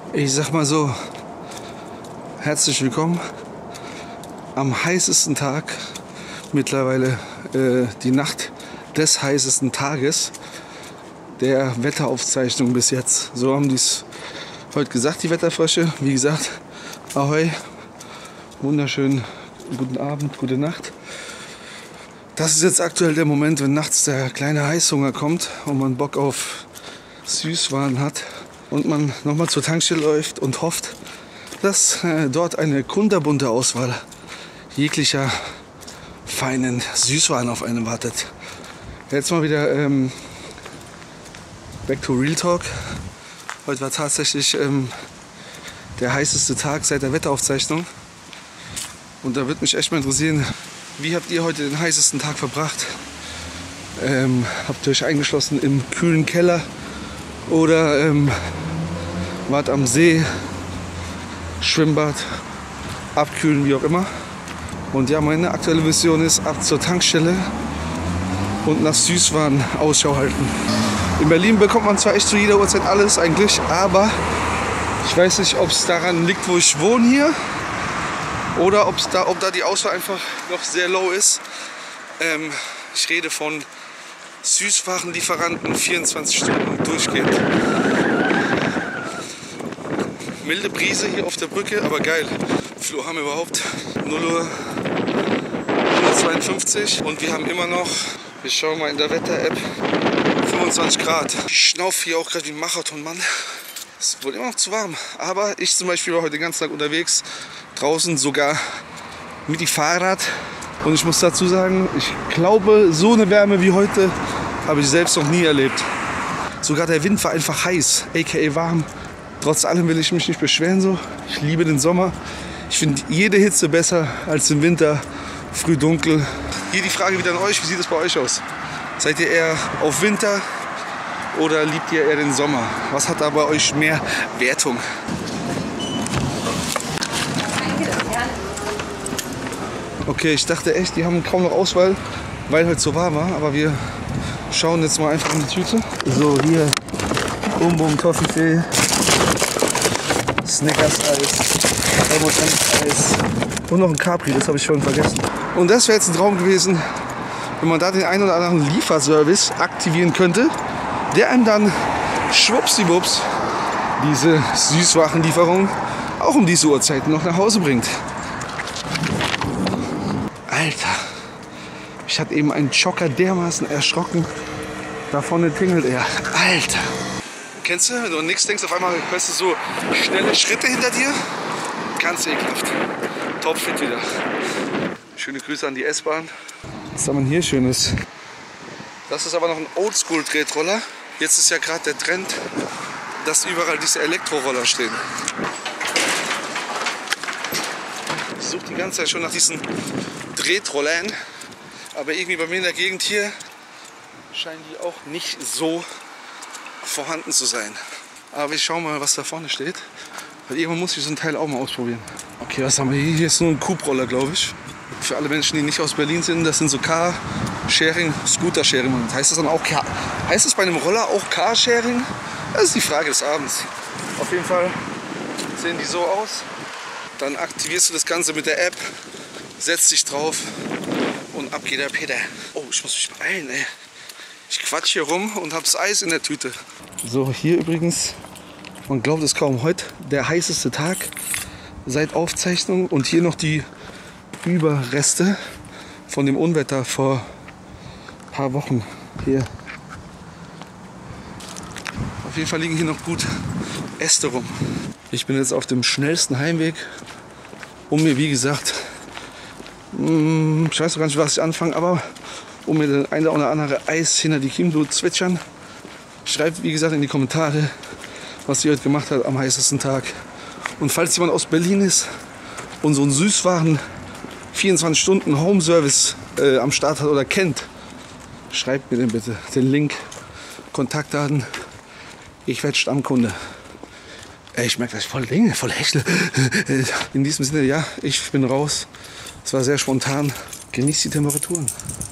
Ich sag mal so, herzlich willkommen am heißesten Tag, mittlerweile die Nacht des heißesten Tages der Wetteraufzeichnung bis jetzt. So haben die es heute gesagt, die Wetterfrösche. Wie gesagt, ahoi, wunderschönen guten Abend, gute Nacht. Das ist jetzt aktuell der Moment, wenn nachts der kleine Heißhunger kommt und man Bock auf Süßwaren hat und man nochmal zur Tankstelle läuft und hofft, dass dort eine kunterbunte Auswahl jeglicher feinen Süßwaren auf einen wartet. Jetzt mal wieder back to Real Talk. Heute war tatsächlich der heißeste Tag seit der Wetteraufzeichnung. Und da würde mich echt mal interessieren, wie habt ihr heute den heißesten Tag verbracht? Habt ihr euch eingeschlossen im kühlen Keller oder wart am See, Schwimmbad, abkühlen, wie auch immer? Und ja, meine aktuelle Mission ist, ab zur Tankstelle und nach Süßwaren Ausschau halten. In Berlin bekommt man zwar echt zu jeder Uhrzeit alles eigentlich, aber ich weiß nicht, ob es daran liegt, wo ich wohne hier, oder ob da die Auswahl einfach noch sehr low ist. Ich rede von Süßwarenlieferanten 24 Stunden durchgehend. Milde Brise hier auf der Brücke, aber geil. Wie viel Uhr haben wir überhaupt? 0 Uhr 152 und wir haben immer noch, wir schauen mal in der Wetter-App, 25 Grad. Ich schnaufe hier auch gerade wie ein Marathonmann. Es ist wohl immer noch zu warm, aber ich zum Beispiel war heute den ganzen Tag unterwegs, draußen sogar mit dem Fahrrad. Und ich muss dazu sagen, ich glaube, so eine Wärme wie heute habe ich selbst noch nie erlebt. Sogar der Wind war einfach heiß, aka warm. Trotz allem will ich mich nicht beschweren so. Ich liebe den Sommer. Ich finde jede Hitze besser als im Winter, früh dunkel. Hier die Frage wieder an euch, wie sieht es bei euch aus? Seid ihr eher auf Winter oder liebt ihr eher den Sommer? Was hat da bei euch mehr Wertung? Okay, ich dachte echt, die haben kaum noch Auswahl, weil heute so warm war. Aber wir schauen jetzt mal einfach in die Tüte. So, hier Bum Toffifee, Snickers-Eis, M&M's-Eis und noch ein Capri, das habe ich vorhin vergessen. Und das wäre jetzt ein Traum gewesen, wenn man da den einen oder anderen Lieferservice aktivieren könnte, der einem dann schwuppsiwupps diese Süßwarenlieferung auch um diese Uhrzeiten noch nach Hause bringt. Alter, ich hatte eben einen Jogger dermaßen erschrocken. Da vorne tingelt er. Alter. Kennst du, wenn du an nichts denkst, auf einmal hörst du so schnelle Schritte hinter dir? Ganz ekelhaft. Topfit wieder. Schöne Grüße an die S-Bahn. Was haben wir hier Schönes? Das ist aber noch ein Oldschool-Tretroller. Jetzt ist ja gerade der Trend, dass überall diese Elektroroller stehen. Ich suche die ganze Zeit schon nach diesen Tretrollern, aber irgendwie bei mir in der Gegend hier scheinen die auch nicht so vorhanden zu sein. Aber ich schau mal, was da vorne steht, weil irgendwann muss ich so ein Teil auch mal ausprobieren. Okay, was haben wir hier? Hier ist nur ein Cube-Roller, glaube ich. Für alle Menschen, die nicht aus Berlin sind, das sind so Car-Sharing, Scooter-Sharing. Heißt das dann auch, heißt das bei einem Roller auch Car-Sharing? Das ist die Frage des Abends. Auf jeden Fall sehen die so aus. Dann aktivierst du das Ganze mit der App, setzt dich drauf und ab geht der Peter. Oh, ich muss mich beeilen, ey. Ich quatsch hier rum und hab's Eis in der Tüte. So, hier übrigens, man glaubt es kaum, heute der heißeste Tag seit Aufzeichnung und hier noch die Überreste von dem Unwetter vor ein paar Wochen. Hier. Auf jeden Fall liegen hier noch gut Äste rum. Ich bin jetzt auf dem schnellsten Heimweg, um mir, wie gesagt, ich weiß noch gar nicht, was ich anfange, aber um mir das eine oder andere Eis hinter die Kiemen zu zwitschern. Schreibt, wie gesagt, in die Kommentare, was ihr heute gemacht habt am heißesten Tag. Und falls jemand aus Berlin ist und so einen Süßwaren 24 Stunden Home Service am Start hat oder kennt, schreibt mir den bitte. Den Link, Kontaktdaten. Ich werde Stammkunde. Ich merke, dass ich voll hechle. In diesem Sinne, ja, ich bin raus. Es war sehr spontan. Genießt die Temperaturen.